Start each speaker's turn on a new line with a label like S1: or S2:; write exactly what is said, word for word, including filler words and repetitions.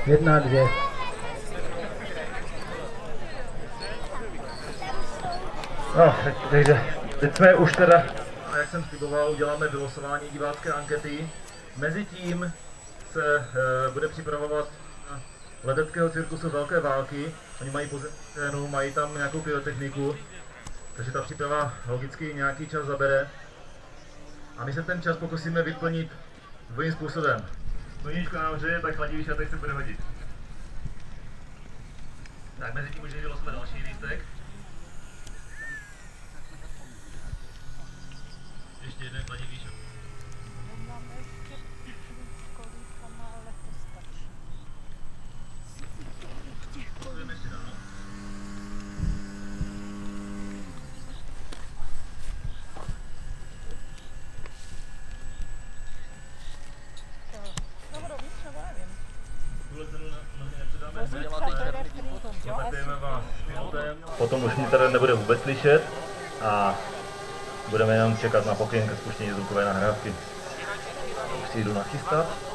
S1: Jedna, dvě.
S2: No, takže teď jsme už teda, jak jsem sliboval, uděláme vylosování divácké ankety. Mezitím se e, bude připravovat ledeckého cirkusu Velké války. Oni mají pozemní scénu, mají tam nějakou pyrotechniku, takže ta příprava logicky nějaký čas zabere. A my se ten čas pokusíme vyplnit dvojím způsobem. Sluníčko nám hřeje, tak chladivý šatek se bude hodit. Tak mezi tím můžeme vylosovat další lístek. Ještě jeden chladivý šatek.
S3: Máme ještě s kolíkama, ale to stačí.
S2: Půjdeme ještě dál. Potom už mě tady nebude vůbec slyšet a budeme jenom čekat na pokyn ke spuštění zvukové nahrávky. Už si jdu nachystat.